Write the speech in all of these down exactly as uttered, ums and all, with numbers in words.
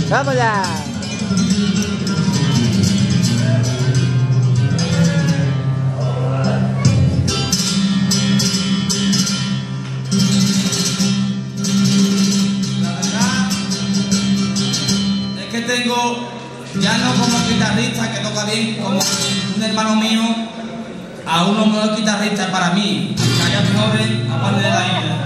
¡Vamos ya! La verdad es que tengo, ya no como guitarrista que toca bien, como un hermano mío, a uno mejor guitarrista para mí, que haya joven, aparte de la isla.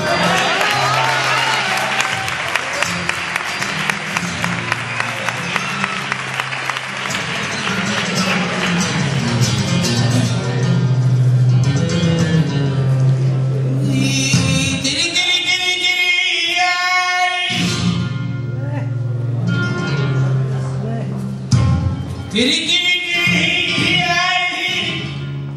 Tiri tiri tiri ay,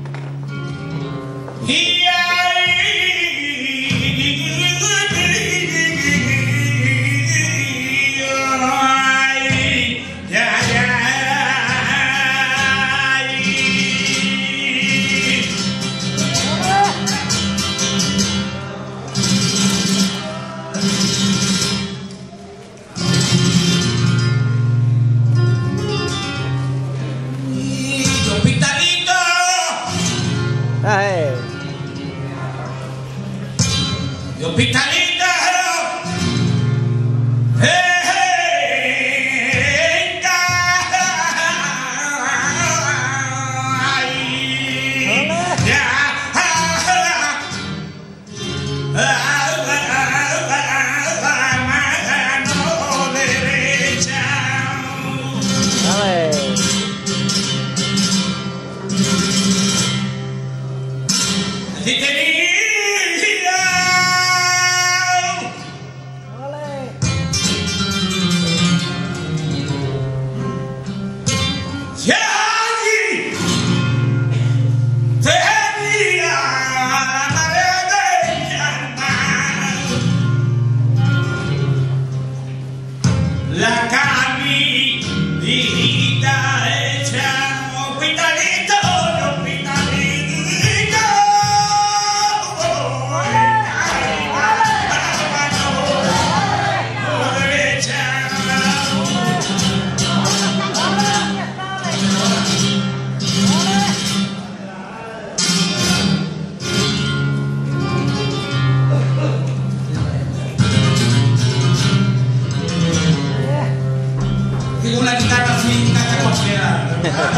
¡Ay! Y hospitalito, hey, hey, ay, ya, mano derecha. ¡Ay! Si tenía la caminita hecha hospitalito, hospitalito. Digo una guitarra sin cacha cualquiera.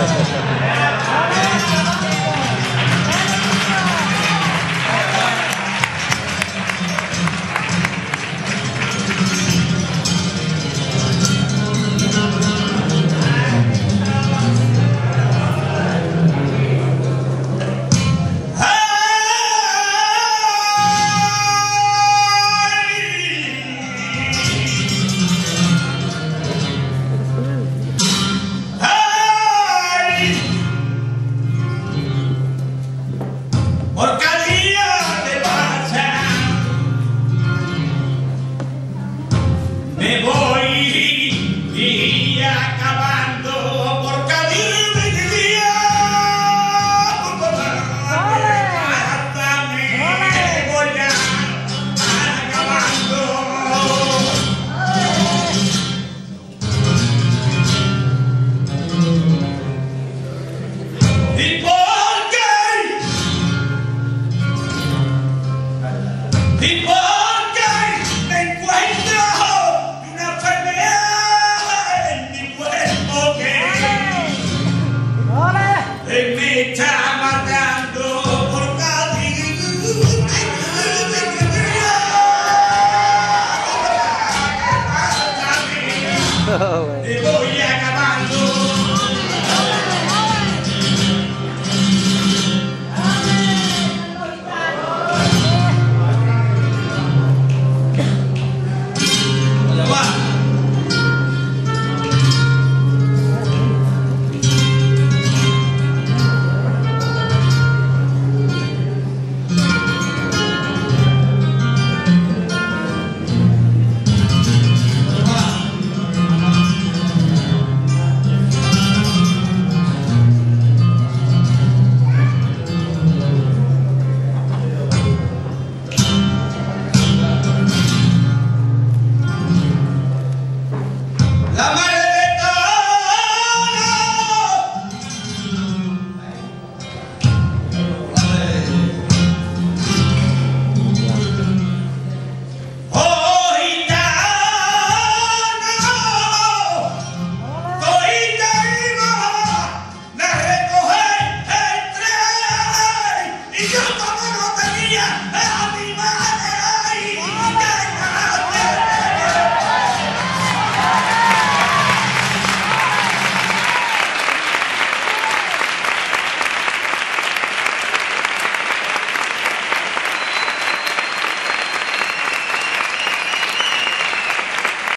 Por cada día que pasa, me voy y acabando por cada día hasta me voy acabando. Y por qué? People